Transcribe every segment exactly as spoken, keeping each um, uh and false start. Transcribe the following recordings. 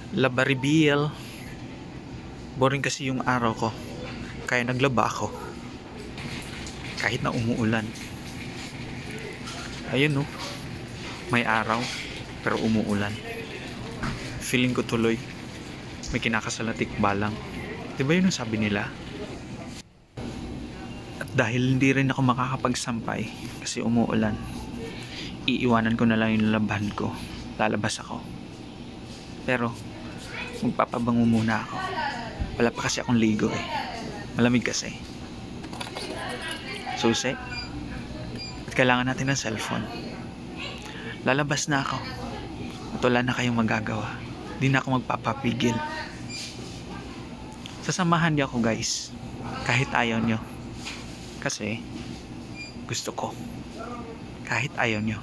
Laba reveal. Boring kasi yung araw ko, kaya naglaba ako. Kahit na umuulan. Ayun no, may araw, pero umuulan. Feeling ko tuloy, may kinakasalatik balang. Diba yun ang sabi nila? At dahil hindi rin ako makakapagsampay kasi umuulan, iiwanan ko na lang yung labahan ko. Lalabas ako. Pero, magpapabango muna ako. Wala pa kasi akong ligo eh. Malamig kasi. Susi. At kailangan natin ng cellphone. Lalabas na ako. At wala na kayong magagawa. Di na ako magpapapigil. Sasamahan niyo ako guys. Kahit ayaw niyo. Kasi, gusto ko. Kahit ayaw niyo.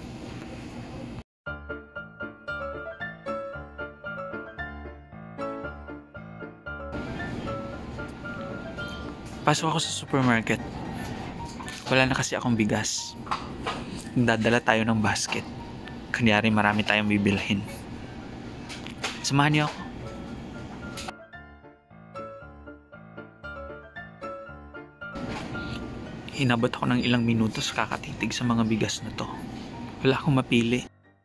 Pasok ako sa supermarket. Wala na kasi akong bigas. Dadala tayo ng basket. Kunyari marami tayong bibilhin. Samahan niyo ako. Inabot ako ng ilang minutos kakatitig sa mga bigas na to. Wala akong mapili.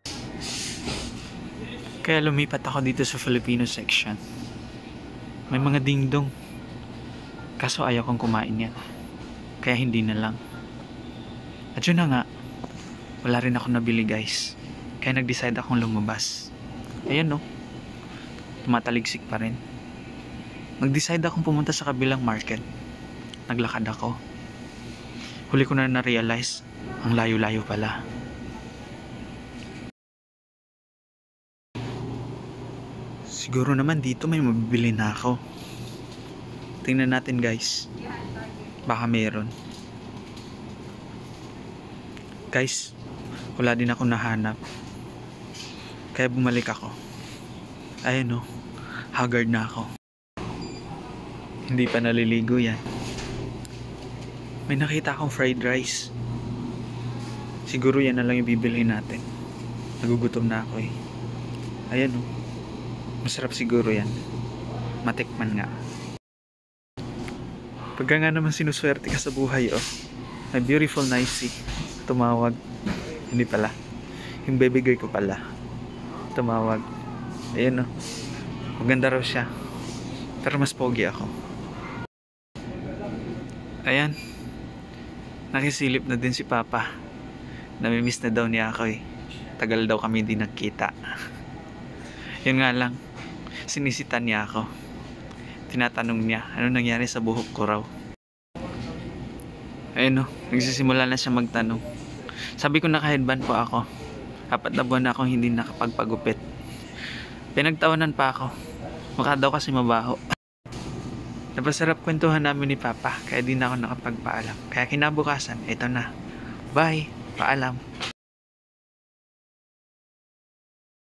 Kaya lumipat ako dito sa Filipino section. May mga dingdong. Kaso ayaw kong kumain yan. Kaya hindi na lang. At yun na nga, wala rin ako nabili guys. Kaya nag-decide akong lumabas. Ayan no, tumataligsik pa rin. Nag-decide akong pumunta sa kabilang market. Naglakad ako. Huli ko na na-realize, ang layo-layo pala. Siguro naman dito may mabibili na ako. Tingnan natin guys. Baka meron. Guys, wala din ako nahanap. Kaya bumalik ako. Ayun no, haggard na ako. Hindi pa naliligo yan. May nakita akong fried rice. Siguro yan na lang yung bibilhin natin. Nagugutom na ako eh. Ayan no, masarap siguro yan. Matikman nga. Pagka nga naman sinuswerte ka sa buhay, oh. My beautiful Nicey. Tumawag. Hindi pala. Yung baby girl ko pala. Tumawag. Ayun, oh. Maganda raw siya. Pero mas pogi ako. Ayan. Nakisilip na din si Papa. Namimiss na daw niya ako eh. Tagal daw kami hindi nagkita. Yun nga lang. Sinisitan niya ako. Tinatanong niya ano nangyari sa buhok ko raw. Ayun no, nagsisimula na siya magtanong. Sabi ko naka-headband po ako. Apat na buwan na akong hindi nakapagpagupit. Pinagtawanan pa ako. Mukha daw kasi mabaho. Napasarap kwentuhan namin ni Papa kaya di na ako nakapagpaalam. Kaya kinabukasan, eto na. Bye, paalam.